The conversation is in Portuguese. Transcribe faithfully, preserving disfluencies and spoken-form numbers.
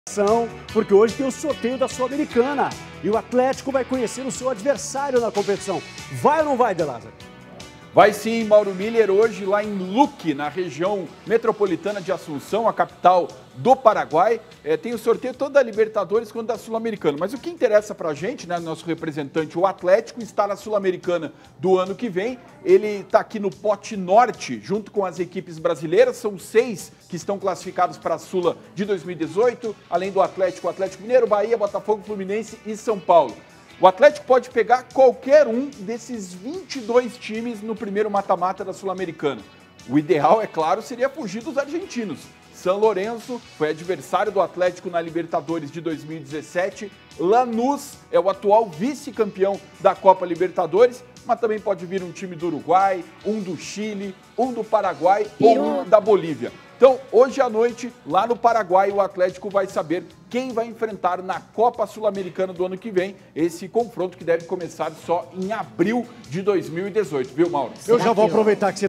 Porque hoje tem o sorteio da Sul-Americana e o Atlético vai conhecer o seu adversário na competição. Vai ou não vai, De Lázaro? Vai sim, Mauro Miller, hoje lá em Luque, na região metropolitana de Assunção, a capital do Paraguai. É, tem o sorteio tanto da Libertadores quanto da Sul-Americana. Mas o que interessa pra gente, né, nosso representante, o Atlético, está na Sul-Americana do ano que vem. Ele está aqui no pote norte, junto com as equipes brasileiras. São seis que estão classificados para a Sula de dois mil e dezoito, além do Atlético, o Atlético Mineiro, Bahia, Botafogo, Fluminense e São Paulo. O Atlético pode pegar qualquer um desses vinte e dois times no primeiro mata-mata da Sul-Americana. O ideal, é claro, seria fugir dos argentinos. São Lourenço foi adversário do Atlético na Libertadores de dois mil e dezessete. Lanús é o atual vice-campeão da Copa Libertadores, mas também pode vir um time do Uruguai, um do Chile, um do Paraguai ou um da Bolívia. Então, hoje à noite, lá no Paraguai, o Atlético vai saber quem vai enfrentar na Copa Sul-Americana do ano que vem. Esse confronto que deve começar só em abril de dois mil e dezoito, viu, Mauro? Eu já vou aproveitar que você